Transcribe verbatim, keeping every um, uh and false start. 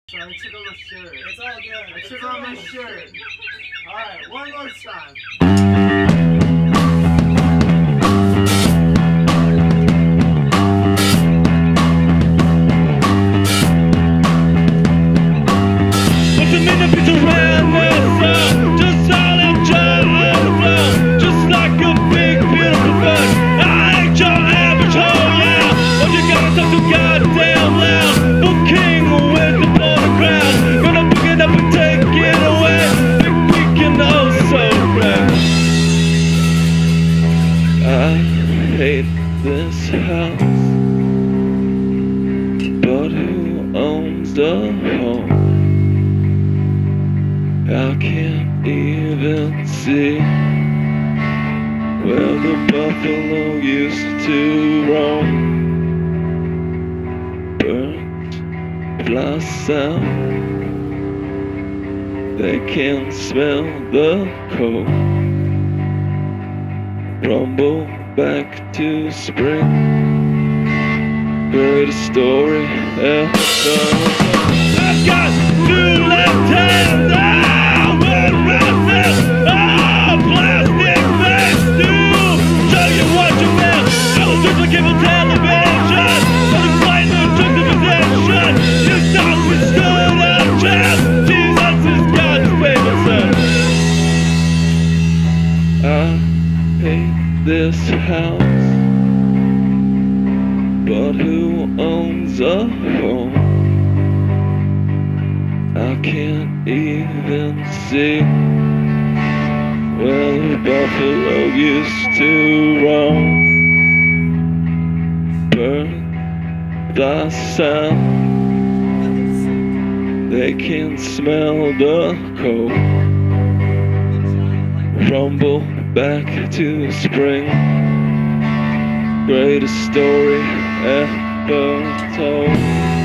Sorry, I took off my shirt. It's all good. I took off my shirt. Alright, one more time. What's the minute between when there's sun? Just silent giant on the floor. Just like a big, beautiful bird. I ain't your average hoe, yeah. But you gotta talk so goddamn loud. For king with the border crowd. Gonna pick it up and take it away. Big weekend, oh so proud. I hate this house, but who owns the home? I can't even see where the buffalo used to roam. Birds fly south, they can smell the cold. Rumble back to spring, greatest story ever. I've got two left hands, I will run this. Oh, plastic face, dude, show you what you meant. I was just like cable television, I was fighting the juxtaposition. You thought we stood a chance, Jesus is God's favorite son. I hate this house, but who owns a home? I can't even see where the buffalo used to roam. Birds fly south, they can smell the cold. Rumble back to spring, greatest story ever told.